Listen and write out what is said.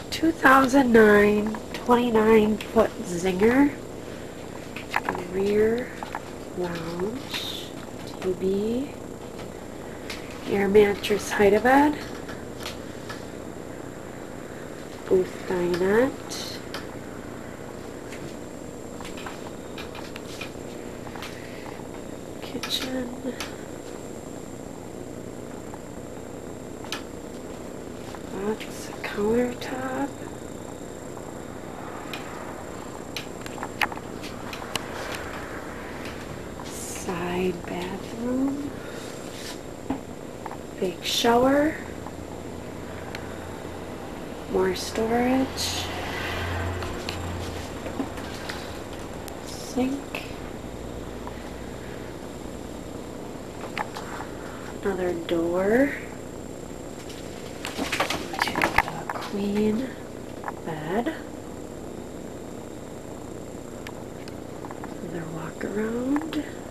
2009 29-foot Zinger rear lounge TV, air mattress Hyderabad, booth dinette, kitchen, box countertop, side bathroom, big shower, more storage, sink, another door to the queen bed, another walk around.